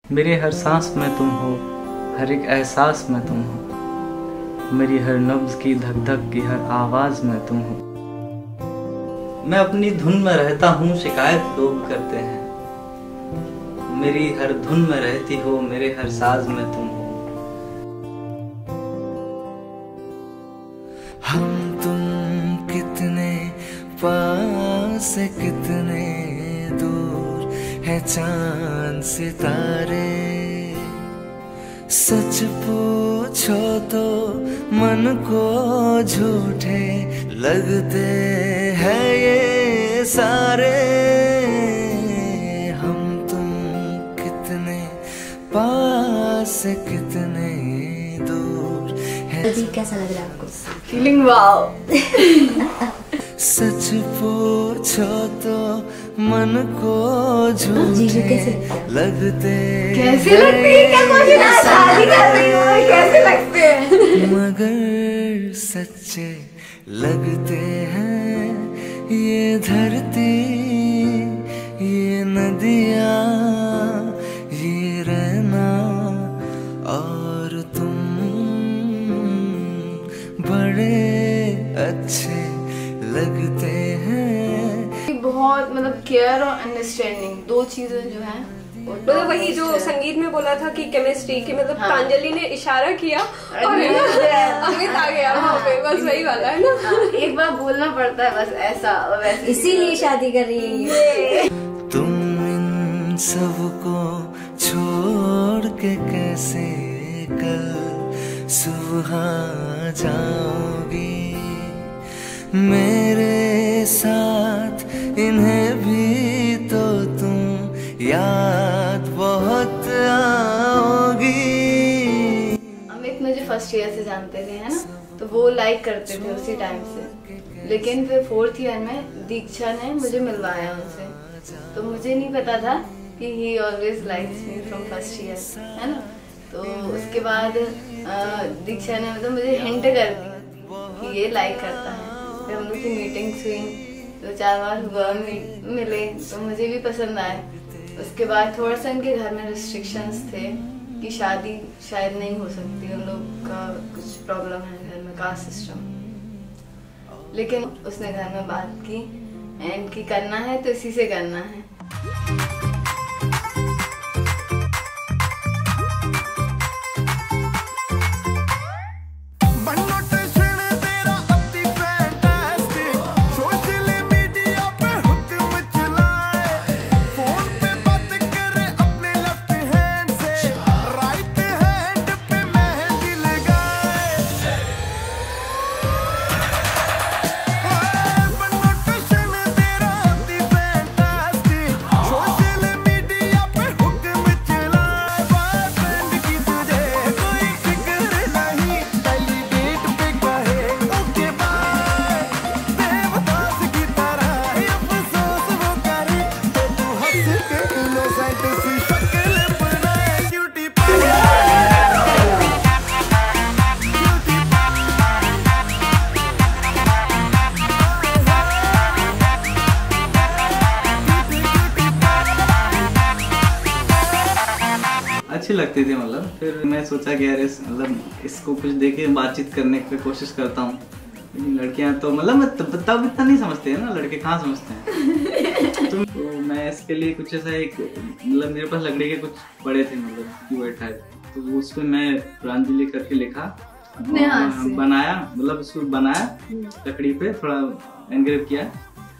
मेरे हर सांस में तुम हो, हर एक एहसास में तुम हो, मेरी हर नब्ज की धक धक की हर आवाज में तुम हो। मैं अपनी धुन में रहता हूँ, शिकायत लोग करते हैं, मेरी हर धुन में रहती हो, मेरे हर साज में तुम हो। हम तुम कितने पास, कितने दूर है चांद सितारे। सच पूछो तो मन को झूठे लगते हैं ये सारे। हम तुम कितने पास, कितने दूर है। अभी कैसा लग रहा है आपको? Feeling wow. सच पूछो तो मन को झूठे लगते। कैसे लगती है? क्या क्वेश्चन है? शादी कर रही हो, कैसे लगते हैं? मगर सच्चे लगते हैं ये धरती, ये नदियाँ, ये रहना और तुम बड़े अच्छे लगते हैं। बहुत मतलब केयर और अंडरस्टैंडिंग दो चीजें जो हैं, मतलब वही जो संगीत में बोला था कि केमिस्ट्री की, मतलब हाँ। प्रांजलि ने इशारा किया और अमित आ गया वहाँ पे, बस वही वाला है ना। एक बार बोलना पड़ता है बस ऐसा और वैसे। इसीलिए शादी कर रही है। तुम इन सबको छोड़ के कैसे कल सुबह जाओगी मेरे साथ। इन्हें भी तो तुम याद बहुत आओगी। अमित मुझे फर्स्ट ईयर से जानते थे, है ना, तो वो लाइक करते थे उसी टाइम से। लेकिन फिर फोर्थ ईयर में दीक्षा ने मुझे मिलवाया उनसे, तो मुझे नहीं पता था कि he always likes me from first year, है ना। तो उसके बाद दीक्षा ने मतलब मुझे हिंट कर दी कि ये लाइक करता है। फिर हम लोग की मीटिंग्स हुई, 2-4 बार हुआ, मिले, तो मुझे भी पसंद आए। उसके बाद थोड़ा सा इनके घर में रिस्ट्रिक्शंस थे कि शादी शायद नहीं हो सकती, उन लोग का कुछ प्रॉब्लम है घर में, कास्ट सिस्टम। लेकिन उसने घर में बात की एंड की करना है तो इसी से करना है। अच्छी लगती थी, मतलब फिर मैं सोचा कि यार मतलब इसको कुछ देके बातचीत करने की कोशिश करता हूँ। लड़कियां तो मतलब तब इतना नहीं समझते हैं ना, लड़के कहाँ समझते हैं। तो मैं इसके लिए कुछ ऐसा एक मतलब मेरे पास लकड़ी के कुछ पड़े थे, मतलब कीवर्ड टाइप, तो उस पर मैं प्रांजलि करके लिखा, बनाया, मतलब उसको बनाया लकड़ी पे, थोड़ा एनग्रेव किया।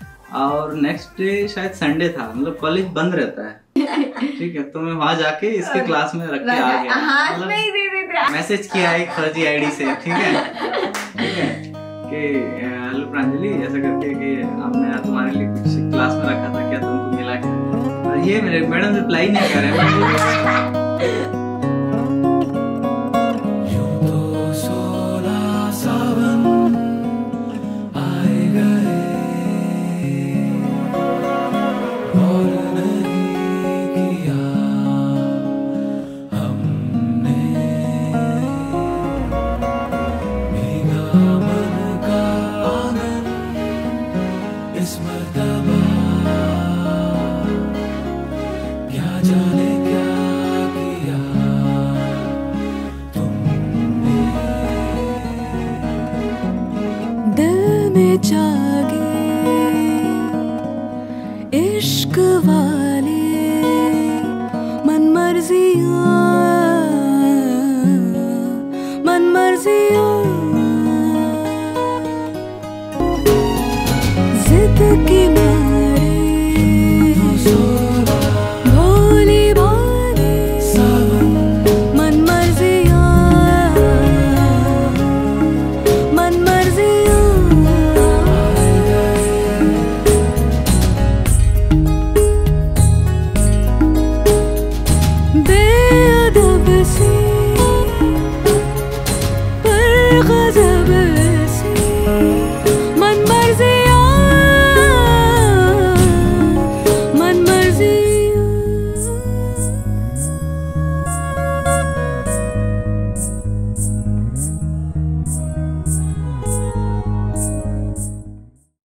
और नेक्स्ट डे शायद संडे था, मतलब कॉलेज बंद रहता है, ठीक है, तो मैं वहाँ जाके इसके क्लास में रख के आ गया, मतलब मैसेज किया एक फर्जी आईडी से, ठीक है कि हेलो प्रांजलि ऐसा करके कि मैं तुम्हारे लिए कुछ क्लास में रखा था, क्या तुमको मिला क्या? और ये मेरे मैडम रिप्लाई नहीं कर रहे हैं। क्या जाने क्या जागे इश्क वाले मन मर्जियाँ जिद की